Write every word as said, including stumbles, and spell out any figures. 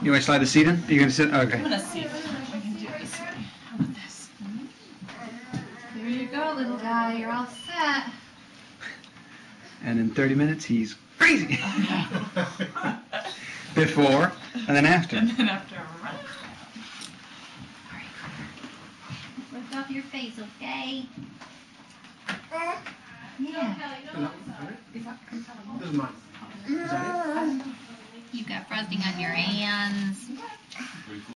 You want to slide the seat in? Are you going to sit? Okay. I'm gonna see if I can do this way. How about this? There you go, little guy. You're all set. And in thirty minutes, he's crazy. Before and then after. And then after, right? Lift up your face, okay? Yeah. This is mine. Is that it? You got frosting on your hands.